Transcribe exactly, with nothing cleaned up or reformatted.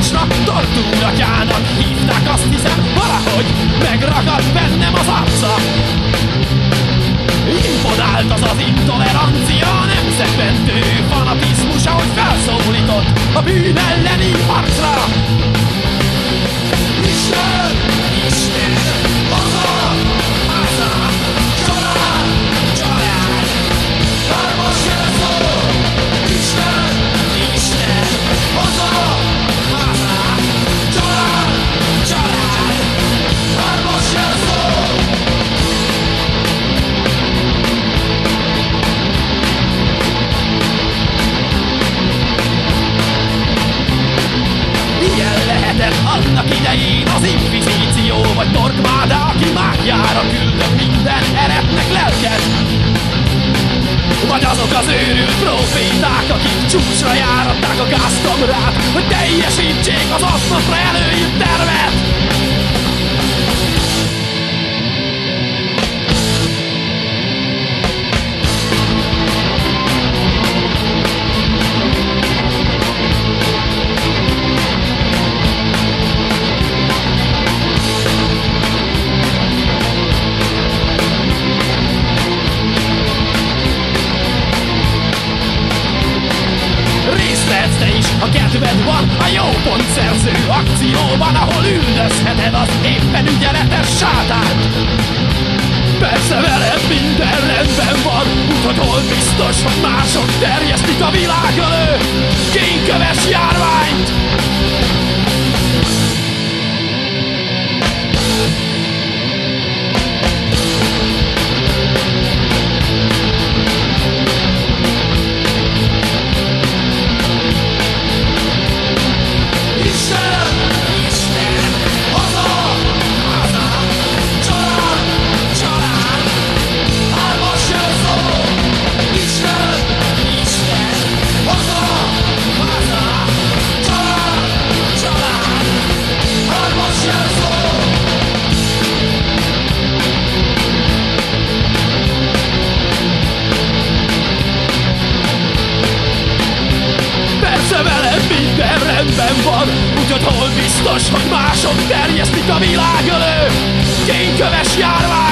egymásra, tortúratyának hívták, azt hiszem, valahogy megragadt bennem az arca. Imponált az az intolerancia, nemzetmentő fanatizmus, ahogy felszólított a bűn elleni harcra. Isten, Isten, haza, haza, család, család, hármas jelszó. Isten, Isten, haza, haza, család, család, hármas jelszó. Ilyen lehetett annak idején az inkvizíció vagy Torquemada, aki mágiára küldött minden eretnek lelket. Vagy azok az őrült proféták, akik csúcsra járatták a gázkamrát, hogy teljesítsék az aznapra előírt tervet. Te is, ha kedved van a jó pontszerző akcióban, ahol üldözheted az éppen ügyeletes sátánt. Persze veled minden rendben van, úgyhogy hol biztos, hogy mások terjesztik a világ elő kénköves járványt. Minden rendben van, úgyhogy hol biztos, hogy mások terjesztik a világ elő kénköves járvány.